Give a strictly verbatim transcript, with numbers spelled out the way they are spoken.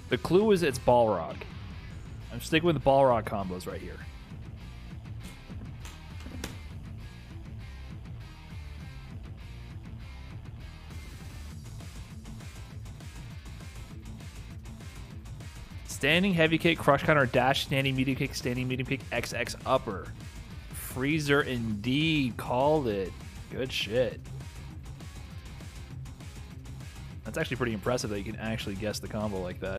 The clue is it's Balrog. I'm sticking with the Balrog combos right here. Standing heavy kick, crush counter, dash, standing medium kick, standing medium kick, X X upper. Freezer indeed. Called it. Good shit. That's actually pretty impressive that you can actually guess the combo like that.